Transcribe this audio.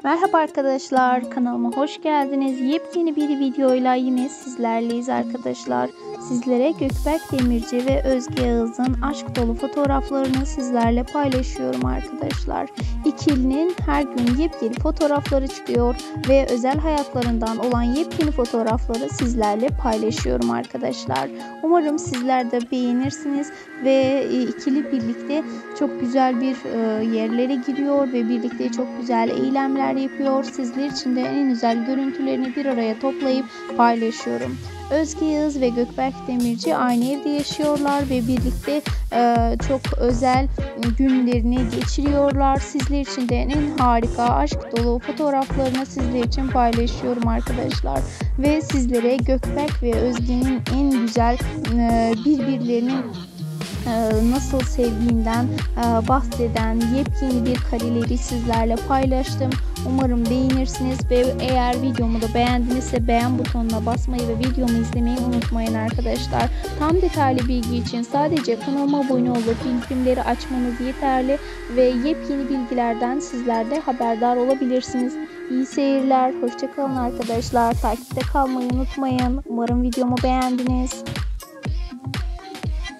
Merhaba arkadaşlar, kanalıma hoş geldiniz. Yepyeni bir videoyla yine sizlerleyiz arkadaşlar. Sizlere Gökberk Demirci ve Özge Yağız'ın aşk dolu fotoğraflarını sizlerle paylaşıyorum arkadaşlar. İkilinin her gün yepyeni fotoğrafları çıkıyor ve özel hayatlarından olan yepyeni fotoğrafları sizlerle paylaşıyorum arkadaşlar. Umarım sizler de beğenirsiniz ve ikili birlikte çok güzel bir yerlere gidiyor ve birlikte çok güzel eylemler yapıyor. Sizler için de en güzel görüntülerini bir araya toplayıp paylaşıyorum. Özge Yağız ve Gökberk Demirci aynı evde yaşıyorlar ve birlikte çok özel günlerini geçiriyorlar. Sizler için de en harika aşk dolu fotoğraflarını sizler için paylaşıyorum arkadaşlar. Ve sizlere Gökberk ve Özge'nin en güzel birbirlerinin nasıl sevdiğinden bahseden yepyeni bir kareleri sizlerle paylaştım. Umarım beğenirsiniz ve eğer videomu da beğendinizse beğen butonuna basmayı ve videomu izlemeyi unutmayın arkadaşlar. Tam detaylı bilgi için sadece kanalıma abone olup bildirimleri açmanız yeterli ve yepyeni bilgilerden sizler de haberdar olabilirsiniz. İyi seyirler, hoşça kalın arkadaşlar. Takipte kalmayı unutmayın. Umarım videomu beğendiniz.